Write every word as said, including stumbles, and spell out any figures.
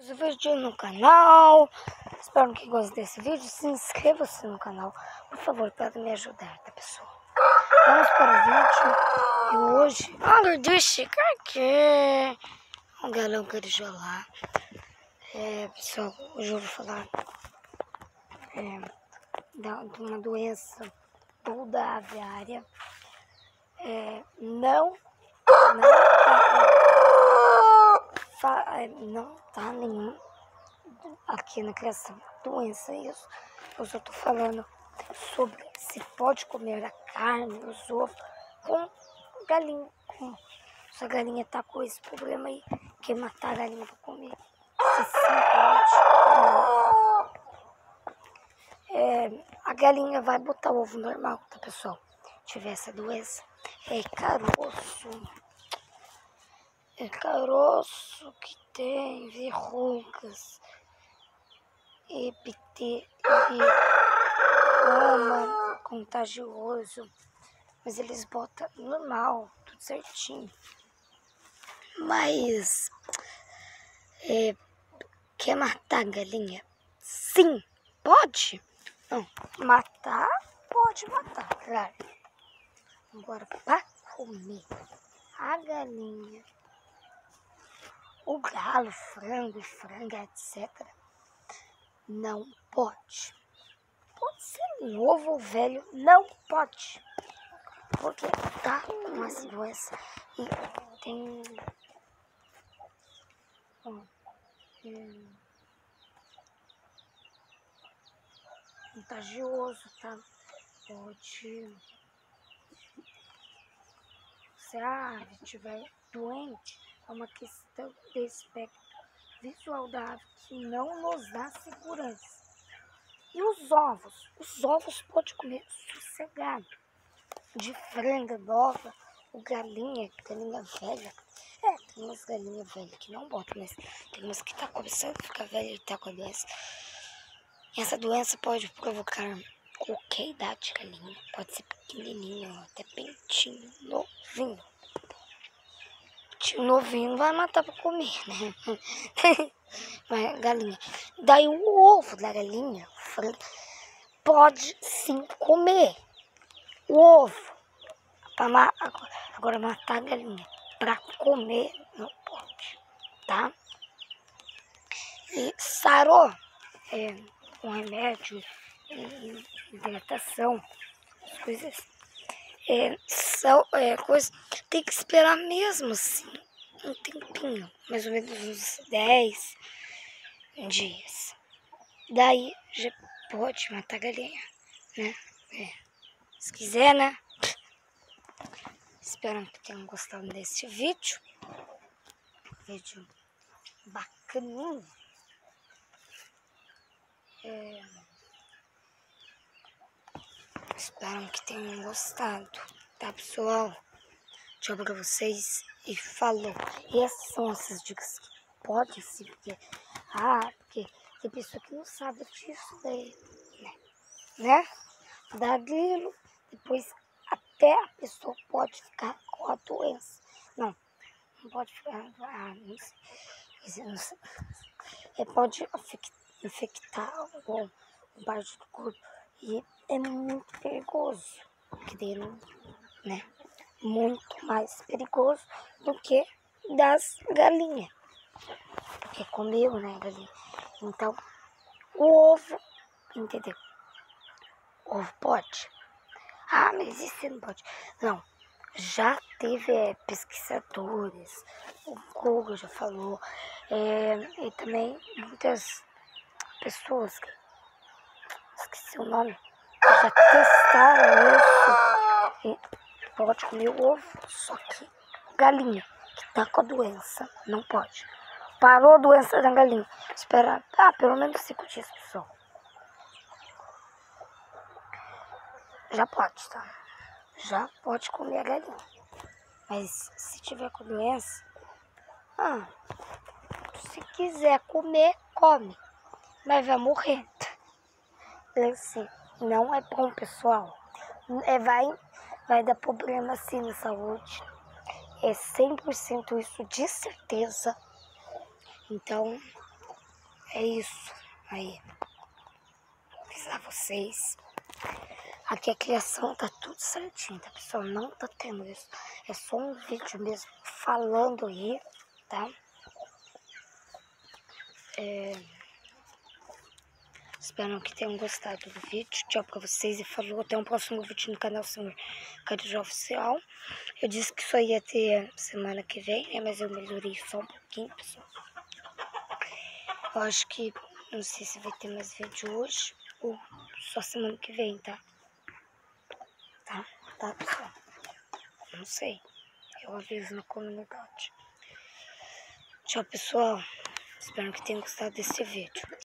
Esse vídeo no canal, espero que gostem desse vídeo, se inscreva-se no canal, por favor, para me ajudar, tá pessoal? Vamos para o vídeo e hoje, olha, deixa aqui, o galão carijolar. É, pessoal, hoje eu vou falar é, da, de uma doença toda aviária, é, não, não tá, não tá nenhum aqui na criação doença, isso. Eu só tô falando sobre se pode comer a carne, os ovos com galinha. Com, se a galinha tá com esse problema aí, quer matar a galinha pra comer. Se sim pode. É, a galinha vai botar o ovo normal, tá pessoal? Se tiver essa doença, é caroço. É caroço que tem verrugas, epitelioma contagioso, mas eles botam normal, tudo certinho. Mas é, quer matar a galinha? Sim, pode. Não, matar, pode matar, claro. Agora, para comer a galinha, o galo, frango, franga, etcétera, não pode. Pode ser novo ou velho, não pode. Porque tá com essa doença e tem... Ó, é, contagioso, tá? Pode... Se a ave estiver doente, é uma questão de aspecto visual da ave que não nos dá segurança. E os ovos? Os ovos pode comer sossegado. De franga nova, ou galinha, galinha velha. É, tem umas galinhas velhas que não botam, mas tem umas que tá começando a ficar velha e tá com a doença. Essa doença pode provocar qualquer idade de galinha. Pode ser pequenininho, até pentinho, novinho. Tio novinho não vai matar pra comer, né? Mas galinha. Daí o ovo da galinha, franga, pode sim comer. O ovo, pra ma agora matar a galinha, pra comer não pode, tá? E sarou, é, um remédio, e hidratação, as coisas, é, são é, coisas, tem que esperar mesmo assim, um tempinho, mais ou menos uns dez dias. Daí já pode matar a galinha, né? É. Se quiser, né? Espero que tenham gostado desse vídeo. Vídeo bacaninho. É... Espero que tenham gostado. Tá, pessoal? Tchau pra vocês e falou. E essas são essas dicas que pode sim, porque... Ah, porque tem pessoa que não sabe disso daí, né? né? Dá grilo, depois até a pessoa pode ficar com a doença. Não, não pode ficar, ah, não sei, não sei. É, pode infectar alguma parte do corpo e é muito perigoso, né? Muito mais perigoso do que das galinhas, porque comeu, né, galinha? Então, o ovo, entendeu? O ovo pode. Ah, mas isso não pode. Não, já teve é, pesquisadores, o Google já falou, é, e também muitas pessoas, esqueci o nome, já testaram isso e pode comer o ovo, só que galinha que tá com a doença não pode. Parou a doença da galinha, espera, ah, pelo menos cinco dias, pessoal. Já pode, tá? Já pode comer a galinha. Mas se tiver com doença, ah, se quiser comer, come. Mas vai morrer. Assim, não é bom, pessoal. É, vai, vai dar problema sim na saúde. É cem por cento isso, de certeza. Então, é isso. Aí, vou avisar vocês. Aqui a criação tá tudo certinho, tá, pessoal? Não tá tendo isso. É só um vídeo mesmo falando aí, tá? É... Espero que tenham gostado do vídeo. Tchau pra vocês e falou. Até um próximo vídeo no canal Senhor Carijó Oficial. Eu disse que só ia ter semana que vem, né? Mas eu melhorei só um pouquinho, pessoal. Eu acho que, não sei se vai ter mais vídeo hoje ou só semana que vem, tá? Tá, tá, pessoal? Não sei. Eu aviso na comunidade. Tchau, pessoal. Espero que tenham gostado desse vídeo.